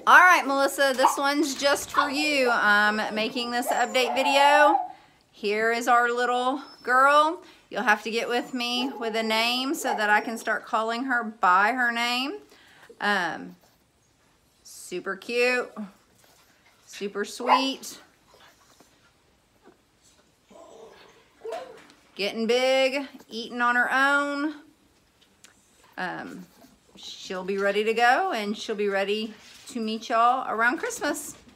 All right, Melissa, this one's just for you. I'm making this update video. Here is our little girl. You'll have to get with me with a name so that I can start calling her by her name. Super cute, super sweet, getting big, eating on her own. She'll be ready to go, and she'll be ready to meet y'all around Christmas.